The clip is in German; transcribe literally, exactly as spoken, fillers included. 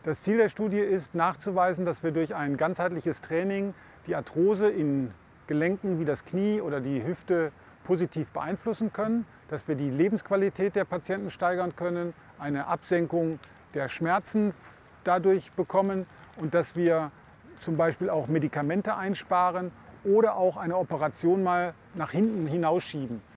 Das Ziel der Studie ist, nachzuweisen, dass wir durch ein ganzheitliches Training die Arthrose in Gelenken wie das Knie oder die Hüfte positiv beeinflussen können, dass wir die Lebensqualität der Patienten steigern können, eine Absenkung der Schmerzen dadurch bekommen und dass wir zum Beispiel auch Medikamente einsparen oder auch eine Operation mal nach hinten hinausschieben.